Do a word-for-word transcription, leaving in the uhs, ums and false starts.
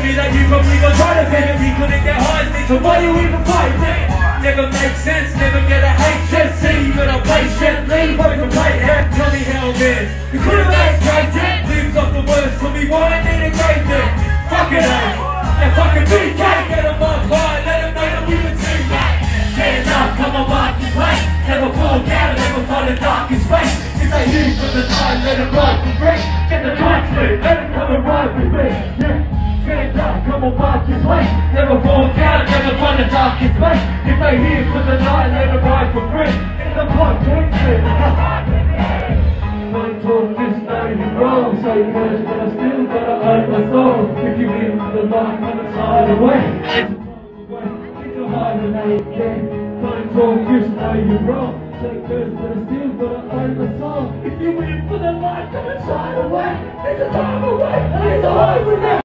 me that you probably gon' try to pay me. Couldn't get high as me, so why you even fight me? Never make sense, never get a H S C. But I'm patiently working right here. Tell me how man, you couldn't make great it. Lives off the worst for me, why I need a great thing. Fuck it up, and fucking B K. Get them up high, let them know that we can see that. Stand up, come on, mark your place. Never fall down, never find the darkest space. If they leave from the night, let them ride for free. Get the time split, let them come and ride with me. Yeah. Stand up, come on, mark your place. Never fall down, never find the darkest space. If they hear from the night, let them ride for free. In the podcast, don't talk, just know you're wrong. Say words, but I still gotta earn my soul. If you in for the light, come and slide away. It's a hibernate again. Don't talk, just know you're wrong. Say words, but I still gotta earn my soul. If you in for the light, come and slide away. It's a time away, and it's a hibernate.